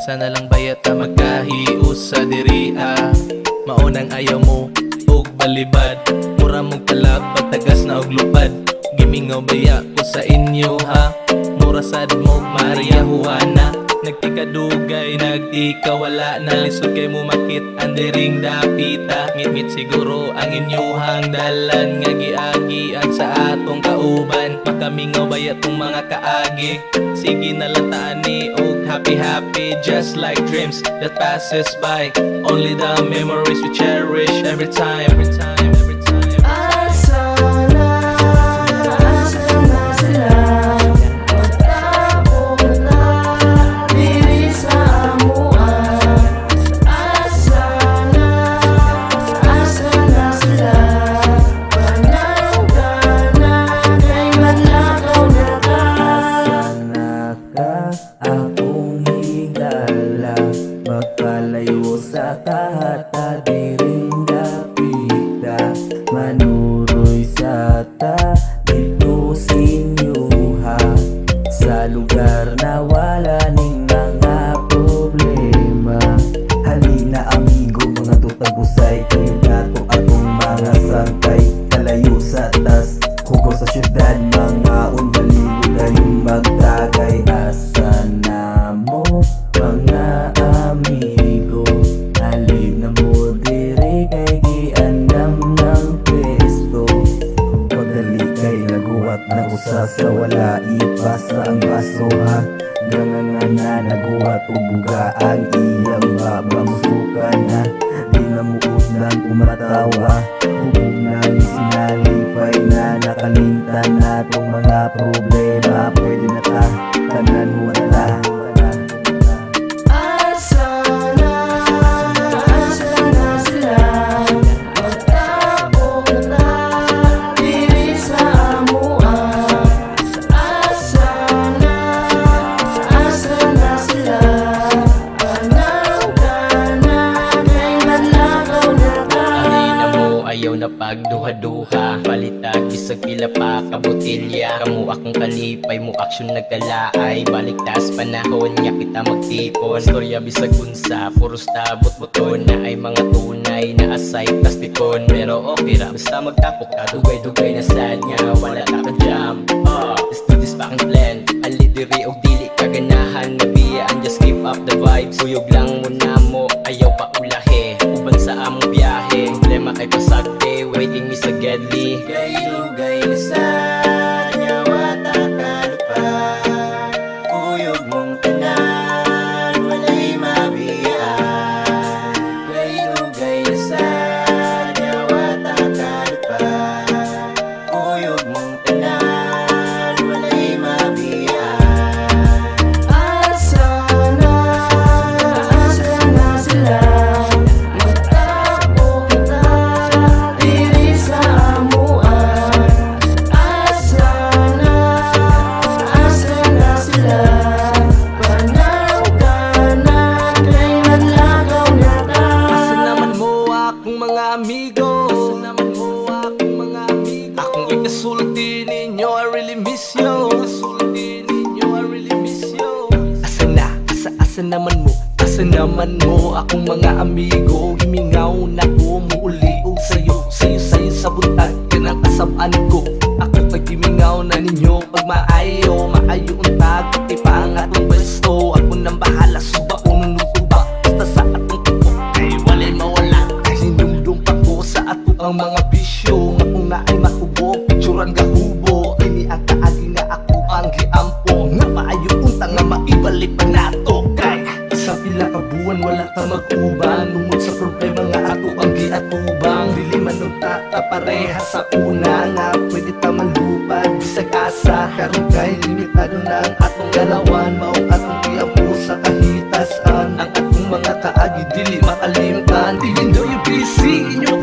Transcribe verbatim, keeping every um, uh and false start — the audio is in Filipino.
Sana lang bayat na magkahius sa diriha. Maunang ayaw mo og balibad, mura mong palabag tagas na og lupad. Gimingaw baya ko sa inyo ha, mura sad mo Maria Juana. Nagtikadugay, nagtikawala na, lisod kay mo makit andiring dapita. Ngit-ngit siguro ang inyuhang dalan, nga giagian sa atong kauban. Makamingaw baya tong mga kaagi, sige na lang tani og happy-happy. Just like dreams that passes by, only the memories we cherish every time, every time, every time. Magpalayo sa tahata, diring dapita, manuroy sa ta dito sinyuha, sa lugar na wala ning mga problema. Halina amigo, mga tutagusay, kayo nato atong mga sangkay. Kalayo sa tas, hugo sa syudad, mga unbaligo kayong magtagay. Asa na mo mga amigo, halin na mo diri kay giandam ng pwesto. Pagdali kay naguwat na usa sa wala ipasa ang baso ha. Ganganga na naguwat o bugaan, iyang baba musuka na. Di na muudlan umatawa, hubog na isinalipay na. Nakalimtan na tong mga problema, pwede na ta, tanan mo na ta. Na pagduha-duha, balitag isag pila pa kabotilya. Kamu akong kalipay mo aksyon nagkalaay, baliktas panahon nga kita magtipon. Storya bisag unsa, puros tabot buton na ay mga tunay na asay plastikon. Pero okay ra, basta magtapok ka, dugay-dugay na sad nga wala ta ka jam. uh, Studies pa kang plan, alidiri og dili kaganahan na biyaan, just keep up the vibes. Suyog lang muna mo, ayaw pa ulahe, uban sa among biyahe. Problema kay pasagte, waiting me sa gedli. Dugay-dugay na sad nga wata kalupa, uyog mong tanan walay mabiyaan. Dugay-dugay na sad nga wata kalupa, uyog mong tanan walay mabiyaan. Asa na, asa na sila, amigo. Asa naman mo akong mga amigo, akong ikasulti ninyo, I really miss you. Ikasulti ninyo, I really miss you. Asa na, asa, asa naman mo, asa naman mo akong mga amigo. Himingaw na ko, muuli o sayo, sayo, sayo sa buntag, kanang kasabaan ko. Ako pag-himingaw na ninyo, pag maayo, maayo untag, pati pa ang atong pwesto. Ako nang bahala, suba o nunutuba, basta sa atong tuko, ay walay mawala. Ang mga bisyo nga kung na ay makubo, picturan gahubo, ini ang kaagi nga ako ang giampo. Nga maayo unta nga maibalik pa nato, kay sa pila ka buwan wala ka mag-uban. Tungod sa problema nga ato ang giatubang, dili man nung tata pareha sa una nga pwede ta malupad. Bisag asa karon kay limitado na ang atong galawan, mao atong giampo sa kahitasan. Ang atong mga kaagi dili makalimtan, even though you busy, inyo